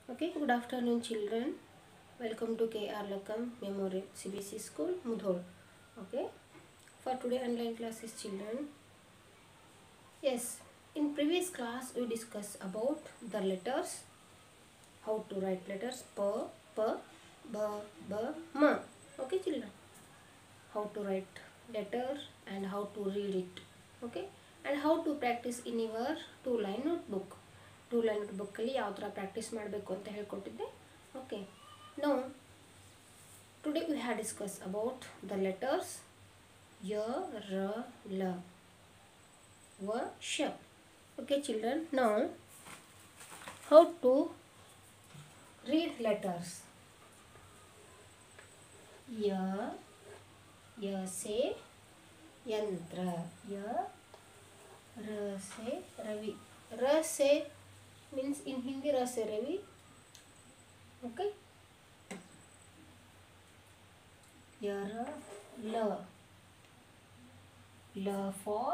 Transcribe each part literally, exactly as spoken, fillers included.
Okay, good afternoon children. Welcome to K R Lakam Memorial C B S E School, Mudhol. Okay, for today online classes children. Yes, in previous class we discussed about the letters, how to write letters P, P, B, B, M. Okay children, how to write letter and how to read it. Okay, and how to practice in your two line notebook. Two line ಬುಕ್ಕಲ್ಲಿ ಯಾವ ಥರ practice ಮಾಡಬೇಕು ಅಂತ ಹೇಳ್ಕೊಟ್ಟಿದ್ದೆ. Okay, no today we have discuss about the letters ಯ, ರ, ಲ, ವ, ಶ. Okay children, now how to read letters. ಯ, ಯ ಸೆ ಯಂತ್ರ, ಯ, ರ ಸೆ ರವಿ, ರ ಸೆ means in Hindi ra se ravi. Okay, yara la, la for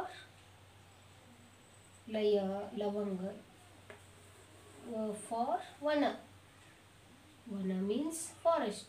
laya lavanga, va for vana, vana means forest.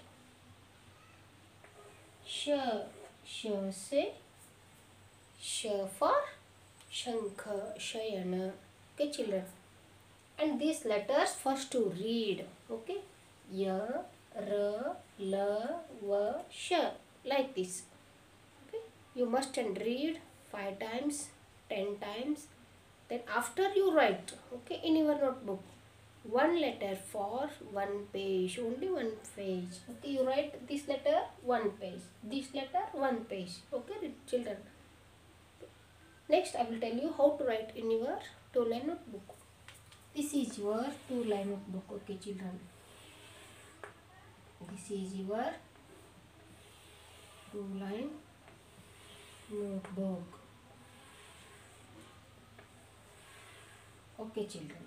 Sha, sha se sha for shankha, shayana. Okay children, and these letters first to read. Okay, ya, ra, la, va, sha, like this. Okay, you must and read five times, ten times, then after you write. Okay, in your notebook, one letter for one page, only one page. Okay, you write this letter one page, this letter one page. Okay children, next I will tell you how to write in your two line notebook. This is your two line notebook. Okay children, this is your two line notebook. Okay children,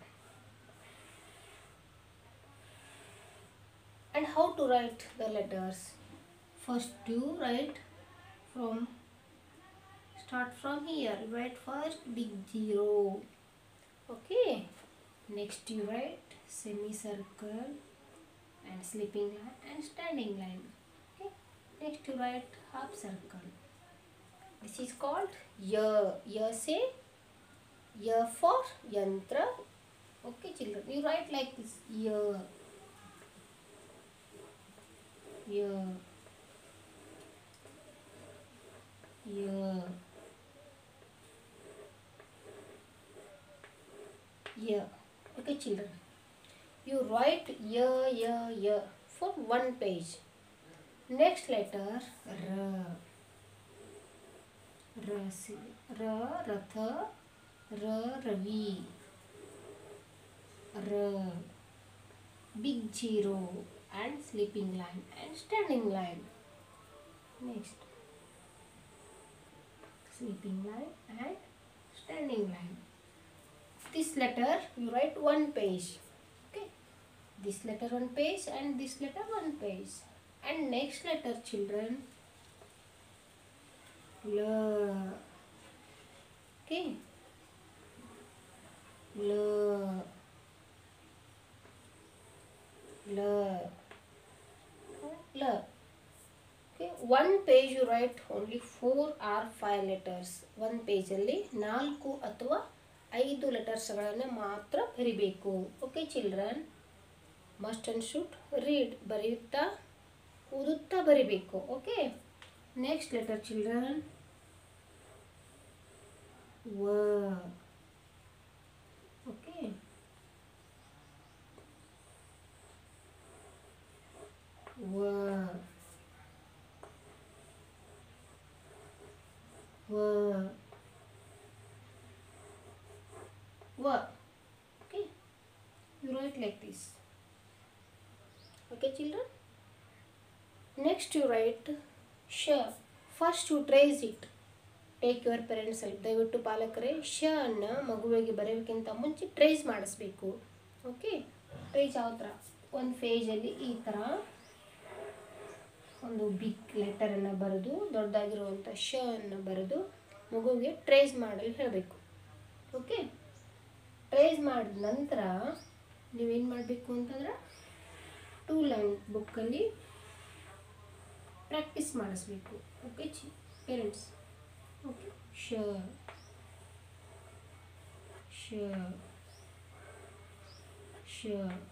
and how to write the letters? First you write from, start from here. Write first big zero. Okay, next you write semicircle and sleeping line and standing line. Okay, next you write half circle. This is called ya. Ya say ya for yantra. Okay children, you write like this: ya, ya, ya, ya. Okay children, you write ya, ya, ya for one page. Next letter ra. Ra, ra, ratha, ra, ravi, ra, big zero and sleeping line and standing line. Next sleeping line and standing line. This letter you write one page. Okay, this letter one page and this letter one page. And next letter children, la. Okay, la, la, la. Okay, one page you write only four or five letters. One page alli ನಾಲ್ಕು ಅಥವಾ ಐದು ಲೆಟರ್ಸ್ಗಳನ್ನು ಮಾತ್ರ ಬರಿಬೇಕು. Okay children, must and should read, ಬರೆಯುತ್ತಾ ಓದುತ್ತಾ ಬರಿಬೇಕು. Okay, next letter children ವ. ಓಕೆ, ವ, ವ, wa. Okay, you write like this. Okay children, next you write sha. First you trace it. Take your parents help. ದಯವಿಟ್ಟು ಪಾಲಕರೇ ಶ ಅನ್ನ ಮಗುವಿಗೆ ಬರೆಯೋಕ್ಕಿಂತ ಮುಂಚೆ ಟ್ರೇಸ್ ಮಾಡಿಸ್ಬೇಕು. ಓಕೆ, ಟ್ರೇಸ್ ಯಾವ ಥರ? ಒಂದು ಪೇಜಲ್ಲಿ ಈ ಥರ ಒಂದು ಬಿಗ್ ಲೆಟರನ್ನು ಬರೆದು, ದೊಡ್ಡದಾಗಿರುವಂಥ ಶ ಅನ್ನು ಬರೆದು ಮಗುವಿಗೆ ಟ್ರೇಸ್ ಮಾಡಲು ಹೇಳಬೇಕು. ಓಕೆ, ಟ್ರೇಸ್ ಮಾಡಿದ ನಂತರ ನೀವೇನು ಮಾಡಬೇಕು ಅಂತಂದ್ರೆ ಟೂ ಲೈನ್ ಬುಕ್ಕಲ್ಲಿ ಪ್ರಾಕ್ಟೀಸ್ ಮಾಡಿಸ್ಬೇಕು. ಓಕೆ ಚಿ ಪೇರೆಂಟ್ಸ್. ಓಕೆ ಶ ಶ ಶ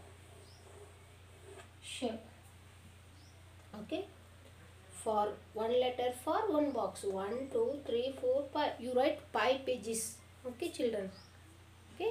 ಶ. Okay, for one letter for one box, one two three four five, you write five pages. Okay children. Okay,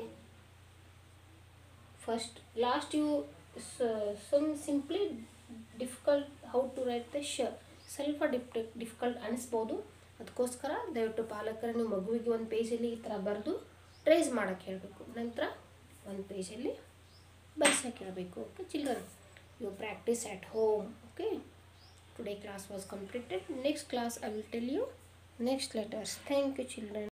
first last you uh, some simply difficult how to write the sh, ಸ್ವಲ್ಪ difficult ಅನಿಸ್ಬೋದು. ಅದಕ್ಕೋಸ್ಕರ ದಯವಿಟ್ಟು ಪಾಲಕರ ನೀವು ಮಗುವಿಗೆ ಒಂದು ಪೇಜಲ್ಲಿ ಈ ಥರ ಬರೆದು ಟ್ರೇಸ್ ಮಾಡೋಕ್ಕೆ ಹೇಳಬೇಕು. ನಂತರ ಒಂದು ಪೇಜಲ್ಲಿ ಬರ್ಸೋಕ್ಕೆ ಹೇಳಬೇಕು. Okay children, you practice at home. Okay, today class was completed. Next class I will tell you next letters. Thank you children.